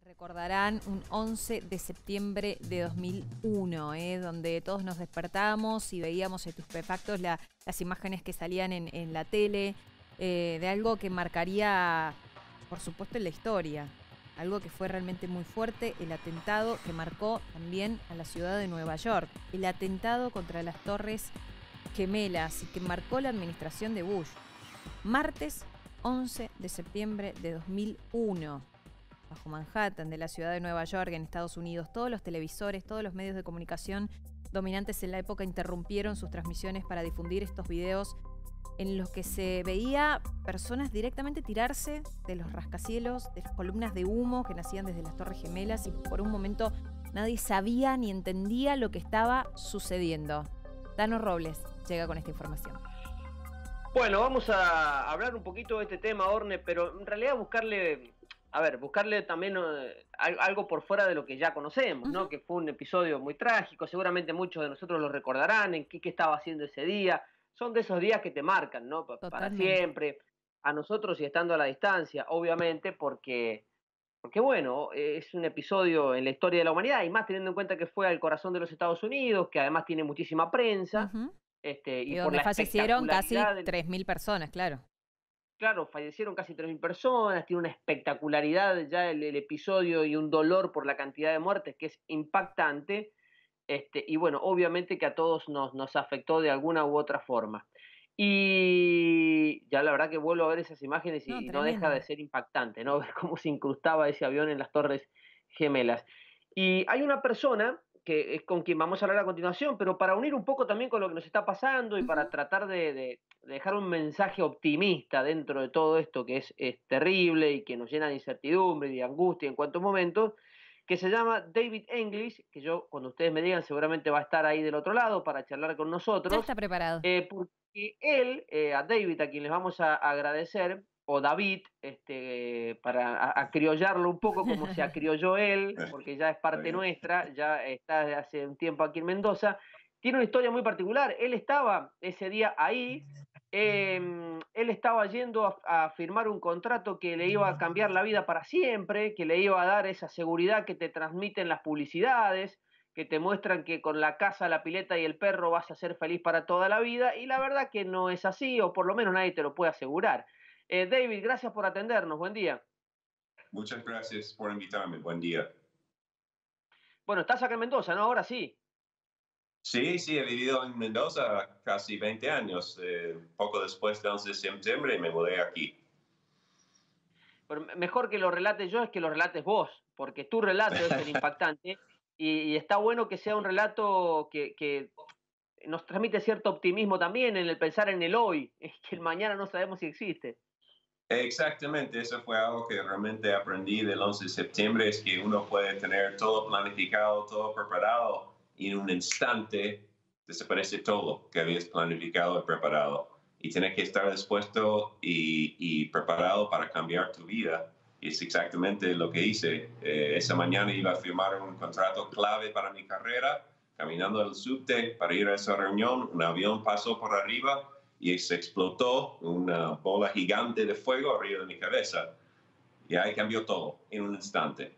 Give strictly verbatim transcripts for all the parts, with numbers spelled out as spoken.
Recordarán un once de septiembre de dos mil uno, ¿eh? Donde todos nos despertábamos y veíamos estupefactos la, las imágenes que salían en, en la tele, eh, de algo que marcaría, por supuesto, en la historia. Algo que fue realmente muy fuerte, el atentado que marcó también a la ciudad de Nueva York. El atentado contra las Torres Gemelas y que marcó la administración de Bush. Martes once de septiembre de dos mil uno. Bajo Manhattan, de la ciudad de Nueva York, en Estados Unidos, todos los televisores, todos los medios de comunicación dominantes en la época interrumpieron sus transmisiones para difundir estos videos en los que se veía personas directamente tirarse de los rascacielos, de las columnas de humo que nacían desde las Torres Gemelas, y por un momento nadie sabía ni entendía lo que estaba sucediendo. Dano Robles llega con esta información. Bueno, vamos a hablar un poquito de este tema, Orne, pero en realidad buscarle... A ver, buscarle también eh, algo por fuera de lo que ya conocemos, ¿no? Uh-huh. Que fue un episodio muy trágico, seguramente muchos de nosotros lo recordarán, en qué, qué estaba haciendo ese día. Son de esos días que te marcan, ¿no? Pa para siempre. A nosotros y estando a la distancia, obviamente, porque, porque, bueno, es un episodio en la historia de la humanidad, y más teniendo en cuenta que fue al corazón de los Estados Unidos, que además tiene muchísima prensa. Uh-huh. este, y, y por donde la fallecieron casi del... tres mil personas, claro. Claro, fallecieron casi tres mil personas, tiene una espectacularidad ya el, el episodio y un dolor por la cantidad de muertes que es impactante. Este, y bueno, obviamente que a todos nos, nos afectó de alguna u otra forma. Y ya la verdad que vuelvo a ver esas imágenes y no, no deja de ser impactante, ¿no? Ver cómo se incrustaba ese avión en las Torres Gemelas. Y hay una persona que es con quien vamos a hablar a continuación, pero para unir un poco también con lo que nos está pasando y uh-huh. para tratar de, de, de dejar un mensaje optimista dentro de todo esto que es, es terrible y que nos llena de incertidumbre y de angustia en cuantos momentos, que se llama David English, que yo, cuando ustedes me digan, seguramente va a estar ahí del otro lado para charlar con nosotros. Ya está preparado. Eh, porque él, eh, a David, a quien les vamos a agradecer, o David, este, para a, a criollarlo un poco como se acriolló él, porque ya es parte nuestra, ya está desde hace un tiempo aquí en Mendoza, tiene una historia muy particular. Él estaba ese día ahí, eh, él estaba yendo a, a firmar un contrato que le iba a cambiar la vida para siempre, que le iba a dar esa seguridad que te transmiten las publicidades, que te muestran que con la casa, la pileta y el perro vas a ser feliz para toda la vida, y la verdad que no es así, o por lo menos nadie te lo puede asegurar. Eh, David, gracias por atendernos. Buen día. Muchas gracias por invitarme. Buen día. Bueno, estás acá en Mendoza, ¿no? Ahora sí. Sí, sí, he vivido en Mendoza casi veinte años. Eh, poco después del once de septiembre me mudé aquí. Pero mejor que lo relate yo es que lo relates vos, porque tu relato es el impactante y, y está bueno que sea un relato que, que nos transmite cierto optimismo también en el pensar en el hoy, es que el mañana no sabemos si existe. Exactamente, eso fue algo que realmente aprendí del once de septiembre, es que uno puede tener todo planificado, todo preparado, y en un instante desaparece todo que habías planificado y preparado. Y tienes que estar dispuesto y, y preparado para cambiar tu vida. Y es exactamente lo que hice. Eh, esa mañana iba a firmar un contrato clave para mi carrera, caminando al subte para ir a esa reunión, un avión pasó por arriba y se explotó una bola gigante de fuego arriba de mi cabeza. Y ahí cambió todo en un instante.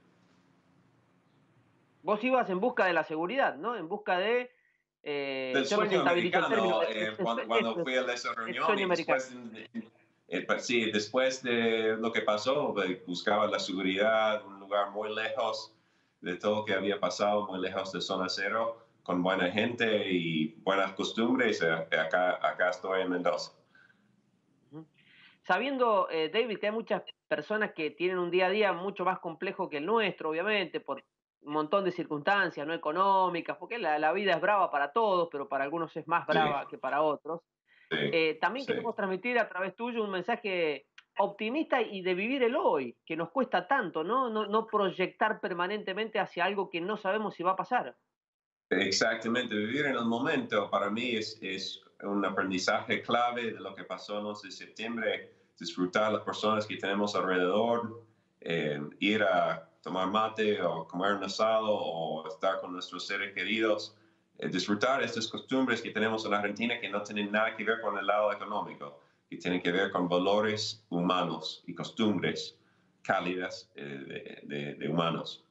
Vos ibas en busca de la seguridad, ¿no? En busca de... Eh, del sueño americano. Eh, cuando, cuando fui a esa reunión y después, eh, sí, después de lo que pasó, buscaba la seguridad, un lugar muy lejos de todo lo que había pasado, muy lejos de zona cero, con buena gente y buenas costumbres. Acá, acá estoy en Mendoza. Sabiendo, eh, David, que hay muchas personas que tienen un día a día mucho más complejo que el nuestro, obviamente, por un montón de circunstancias no económicas, porque la, la vida es brava para todos, pero para algunos es más brava sí. que para otros. Sí. Eh, también sí. queremos transmitir a través tuyo un mensaje optimista y de vivir el hoy, que nos cuesta tanto, ¿no? No, no proyectar permanentemente hacia algo que no sabemos si va a pasar. Exactamente, vivir en el momento para mí es, es un aprendizaje clave de lo que pasó el once de septiembre, disfrutar las personas que tenemos alrededor, eh, ir a tomar mate o comer un asado o estar con nuestros seres queridos, eh, disfrutar estas costumbres que tenemos en Argentina que no tienen nada que ver con el lado económico, que tienen que ver con valores humanos y costumbres cálidas eh, de, de, de humanos.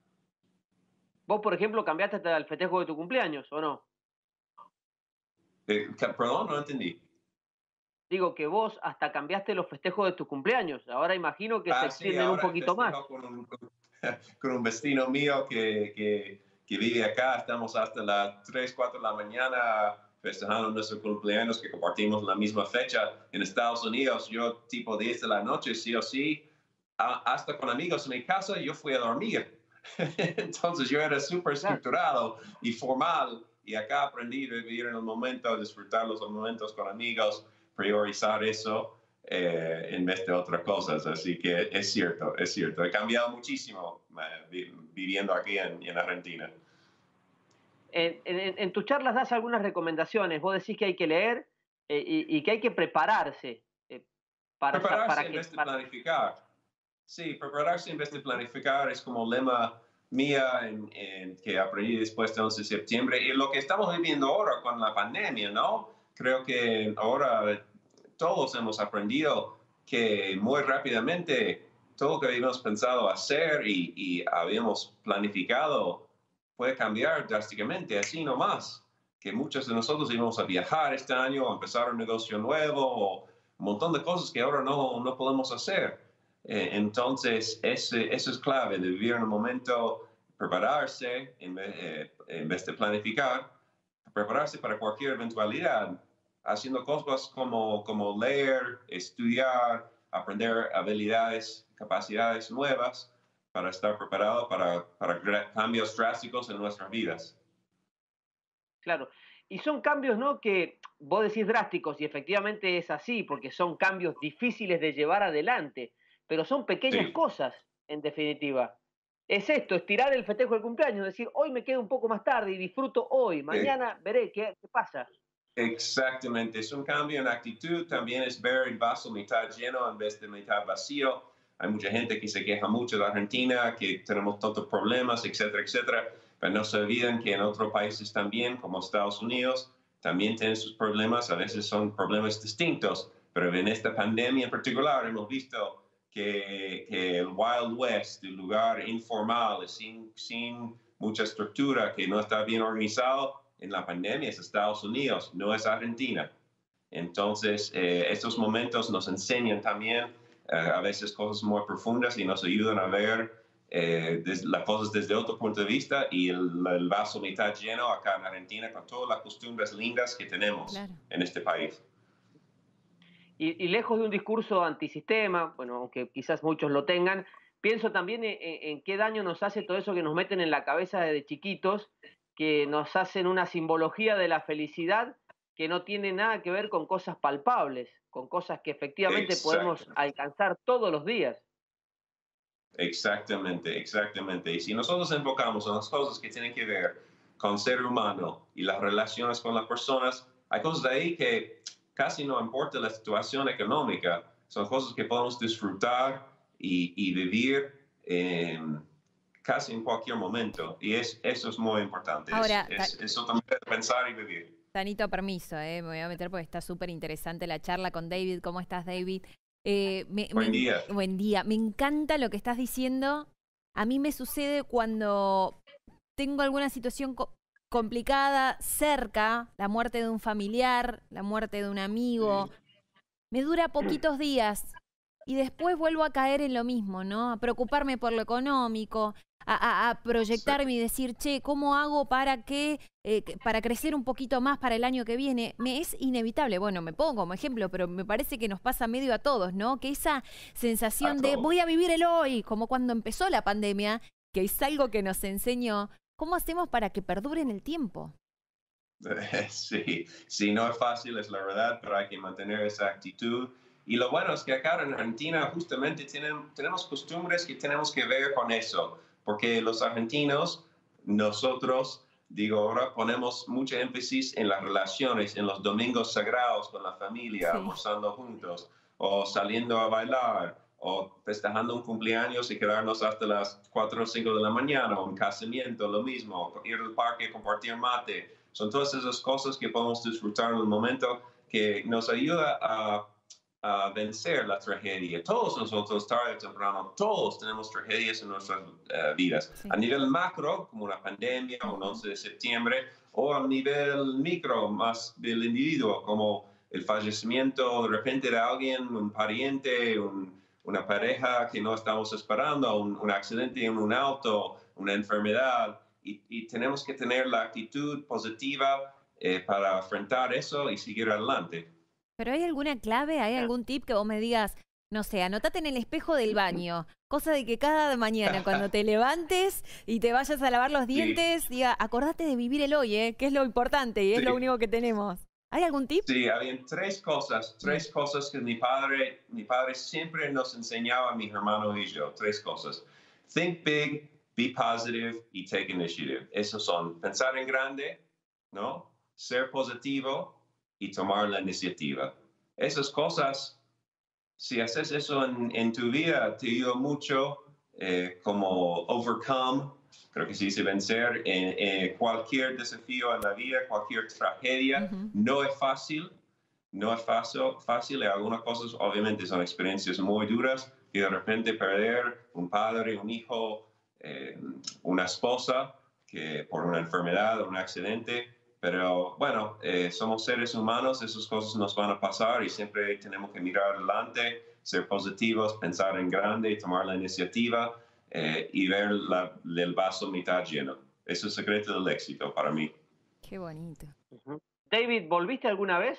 Vos, por ejemplo, cambiaste hasta el festejo de tu cumpleaños, ¿o no? Eh, perdón, no entendí. Digo que vos hasta cambiaste los festejos de tus cumpleaños. Ahora imagino que se Ah, sí, extienden un ahora poquito más. festejo con un, con un vecino mío que, que, que vive acá. Estamos hasta las tres, cuatro de la mañana festejando nuestros cumpleaños, que compartimos la misma fecha. En Estados Unidos, yo tipo diez de la noche, sí o sí, a, hasta con amigos en mi casa, yo fui a dormir. Entonces yo era súper estructurado y formal, y acá aprendí a vivir en el momento, disfrutar los momentos con amigos, priorizar eso eh, en vez de otras cosas. Así que es cierto, es cierto. He cambiado muchísimo eh, viviendo aquí en, en Argentina. En, en, en tus charlas das algunas recomendaciones. Vos decís que hay que leer eh, y, y que hay que prepararse. Eh, para, prepararse para en que, vez de para... planificar. Sí, prepararse en vez de planificar es como lema mía en, en, que aprendí después del once de septiembre. Y lo que estamos viviendo ahora con la pandemia, ¿no? Creo que ahora todos hemos aprendido que muy rápidamente todo lo que habíamos pensado hacer y, y habíamos planificado puede cambiar drásticamente, así nomás. Que muchos de nosotros íbamos a viajar este año, a empezar un negocio nuevo, o un montón de cosas que ahora no, no podemos hacer. Eh, entonces, ese, eso es clave, de vivir en el momento, prepararse en vez, eh, en vez de planificar, prepararse para cualquier eventualidad, haciendo cosas como, como leer, estudiar, aprender habilidades, capacidades nuevas para estar preparado para, para cambios drásticos en nuestras vidas. Claro. Y son cambios, ¿no? Que vos decís drásticos, y efectivamente es así, porque son cambios difíciles de llevar adelante, pero son pequeñas Sí. cosas, en definitiva. Es esto, estirar el festejo del cumpleaños, decir, hoy me quedo un poco más tarde y disfruto hoy, mañana veré qué, qué pasa. Exactamente, es un cambio en actitud, también es ver el vaso mitad lleno en vez de mitad vacío. Hay mucha gente que se queja mucho de Argentina, que tenemos tantos problemas, etcétera, etcétera, pero no se olviden que en otros países también, como Estados Unidos, también tienen sus problemas, a veces son problemas distintos, pero en esta pandemia en particular hemos visto que, que el Wild West, el lugar informal, sin, sin mucha estructura, que no está bien organizado, en la pandemia es Estados Unidos, no es Argentina. Entonces, eh, estos momentos nos enseñan también eh, a veces cosas muy profundas y nos ayudan a ver eh, des, las cosas desde otro punto de vista, y el, el vaso mitad lleno acá en Argentina con todas las costumbres lindas que tenemos claro. en este país. Y, y lejos de un discurso antisistema, bueno, aunque quizás muchos lo tengan, pienso también en, en qué daño nos hace todo eso que nos meten en la cabeza desde chiquitos, que nos hacen una simbología de la felicidad que no tiene nada que ver con cosas palpables, con cosas que efectivamente podemos alcanzar todos los días. Exactamente, exactamente. Y si nosotros enfocamos en las cosas que tienen que ver con ser humano y las relaciones con las personas, hay cosas de ahí que casi no importa la situación económica, son cosas que podemos disfrutar y, y vivir en casi en cualquier momento, y es, eso es muy importante. Ahora, es, es, eso también es pensar y vivir. Tanito, permiso, eh, me voy a meter porque está súper interesante la charla con David. ¿Cómo estás, David? Eh, me, buen me, día. Buen día. Me encanta lo que estás diciendo. A mí me sucede cuando tengo alguna situación co complicada cerca, la muerte de un familiar, la muerte de un amigo. Sí. Me dura poquitos días y después vuelvo a caer en lo mismo, ¿no? A preocuparme por lo económico, a, a, a proyectarme y decir, che, ¿cómo hago para que eh, para crecer un poquito más para el año que viene? Me es inevitable. Bueno, me pongo como ejemplo, pero me parece que nos pasa medio a todos, ¿no? Que esa sensación de voy a vivir el hoy, como cuando empezó la pandemia, que es algo que nos enseñó, ¿cómo hacemos para que perdure en el tiempo? Sí, sí, no es fácil, es la verdad, pero hay que mantener esa actitud. Y lo bueno es que acá en Argentina justamente tienen, tenemos costumbres que tenemos que ver con eso, porque los argentinos, nosotros, digo ahora, ponemos mucho énfasis en las relaciones, en los domingos sagrados con la familia, sí. almorzando juntos, o saliendo a bailar, o festejando un cumpleaños y quedarnos hasta las cuatro o cinco de la mañana, o un casamiento, lo mismo, ir al parque, compartir mate. Son todas esas cosas que podemos disfrutar en el momento, que nos ayuda a a vencer la tragedia. Todos nosotros, tarde o temprano, todos tenemos tragedias en nuestras uh, vidas. Sí. A nivel macro, como una pandemia, uh-huh. un once de septiembre, o a nivel micro, más del individuo, como el fallecimiento de repente de alguien, un pariente, un, una pareja que no estamos esperando, un, un accidente en un auto, una enfermedad. Y, y tenemos que tener la actitud positiva eh, para afrontar eso y seguir adelante. ¿Pero hay alguna clave, hay algún tip que vos me digas, no sé, anotate en el espejo del baño, cosa de que cada mañana cuando te levantes y te vayas a lavar los dientes, sí. diga, acordate de vivir el hoy, ¿eh? Que es lo importante y es sí. lo único que tenemos. ¿Hay algún tip? Sí, habían tres cosas, tres sí. cosas que mi padre, mi padre siempre nos enseñaba a mi hermano y yo, tres cosas. Think big, be positive y take initiative. Esos son pensar en grande, ¿no? Ser positivo y tomar la iniciativa. Esas cosas, si haces eso en, en tu vida, te ayuda mucho eh, como overcome, creo que se dice vencer, en, en cualquier desafío en la vida, cualquier tragedia. Uh-huh. No es fácil, no es fácil, fácil. Algunas cosas obviamente son experiencias muy duras, y de repente perder un padre, un hijo, eh, una esposa, que por una enfermedad o un accidente. Pero bueno, eh, somos seres humanos, esas cosas nos van a pasar y siempre tenemos que mirar adelante, ser positivos, pensar en grande y tomar la iniciativa eh, y ver la, el vaso mitad lleno. Ese es el secreto del éxito para mí. Qué bonito. Uh-huh. David, ¿volviste alguna vez?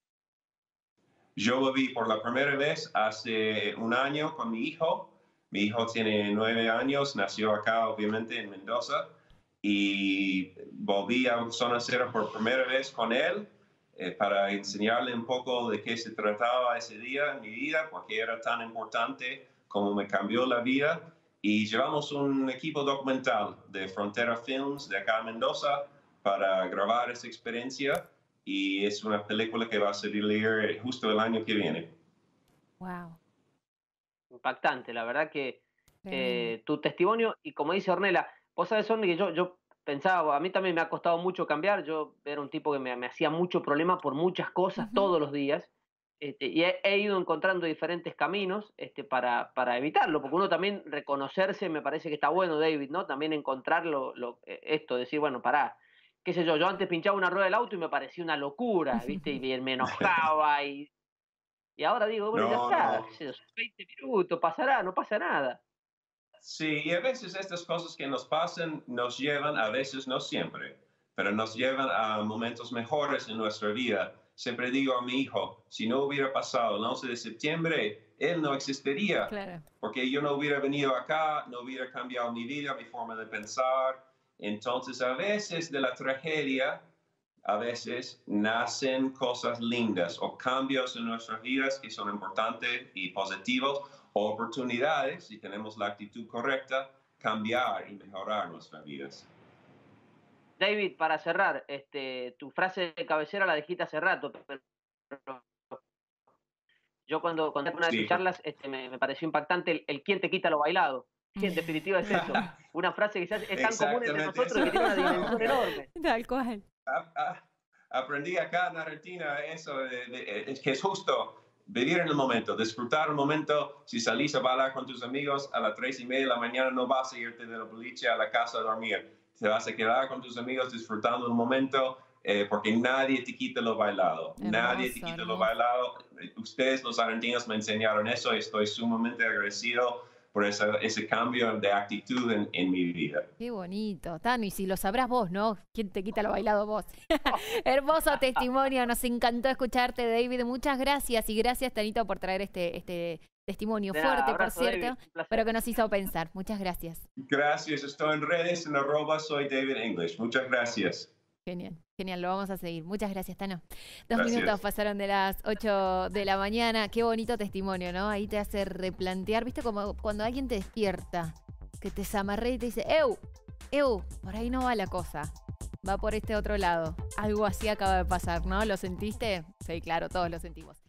Yo volví por la primera vez hace un año con mi hijo. Mi hijo tiene nueve años, nació acá obviamente en Mendoza. Y volví a Zona Cero por primera vez con él eh, para enseñarle un poco de qué se trataba ese día en mi vida, porque era tan importante como me cambió la vida. Y llevamos un equipo documental de Frontera Films de acá en Mendoza para grabar esa experiencia. Y es una película que va a salir justo el año que viene. Wow. Impactante, la verdad que eh, tu testimonio, y como dice Ornella, vos sabés, Orne, que yo, yo pensaba, a mí también me ha costado mucho cambiar. Yo era un tipo que me, me hacía mucho problema por muchas cosas uh-huh. todos los días. Este, y he, he ido encontrando diferentes caminos este, para, para evitarlo, porque uno también reconocerse me parece que está bueno, David, ¿no? También encontrar lo, lo, esto, decir, bueno, pará, qué sé yo, yo antes pinchaba una rueda del auto y me parecía una locura, ¿viste? Y me enojaba y, y ahora digo, bueno, no, ya está, no. qué sé yo, veinte minutos, pasará, no pasa nada. Sí, y a veces estas cosas que nos pasan nos llevan, a veces no siempre, pero nos llevan a momentos mejores en nuestra vida. Siempre digo a mi hijo, si no hubiera pasado el once de septiembre, él no existiría, claro. porque yo no hubiera venido acá, no hubiera cambiado mi vida, mi forma de pensar. Entonces, a veces de la tragedia, a veces nacen cosas lindas o cambios en nuestras vidas que son importantes y positivos, o oportunidades, si tenemos la actitud correcta, cambiar y mejorar nuestras vidas. David, para cerrar, este, tu frase de cabecera la dijiste hace rato, pero yo cuando conté una de tus sí. charlas este, me, me pareció impactante el, el quién te quita lo bailado. Sí, en definitiva es eso. Una frase que es tan común entre nosotros que tiene una dimensión enorme. Tal cual. A, a, aprendí acá en Argentina eso, de, de, es que es justo vivir en el momento, disfrutar el momento. Si salís a bailar con tus amigos a las tres y media de la mañana, no vas a irte de la boliche a la casa a dormir. Te vas a quedar con tus amigos disfrutando el momento, eh, porque nadie te quita lo bailado. Hermoso, nadie te quita hermoso. lo bailado. Ustedes, los argentinos, me enseñaron eso y estoy sumamente agradecido por esa, ese cambio de actitud en, en mi vida. Qué bonito, Tano, y si lo sabrás vos, ¿no? ¿Quién te quita lo bailado vos? Hermoso testimonio, nos encantó escucharte, David. Muchas gracias, y gracias, Tanito, por traer este, este testimonio de fuerte, nada, abrazo, por cierto, David, pero que nos hizo pensar. Muchas gracias. Gracias, estoy en redes, en arroba soy David English. Muchas gracias. Genial, genial, lo vamos a seguir. Muchas gracias, Tano. Dos gracias. minutos pasaron de las ocho de la mañana. Qué bonito testimonio, ¿no? Ahí te hace replantear, ¿viste? Como cuando alguien te despierta, que te zamarrea y te dice, ¡Eu! ¡Eu! Por ahí no va la cosa. Va por este otro lado. Algo así acaba de pasar, ¿no? ¿Lo sentiste? Sí, claro, todos lo sentimos.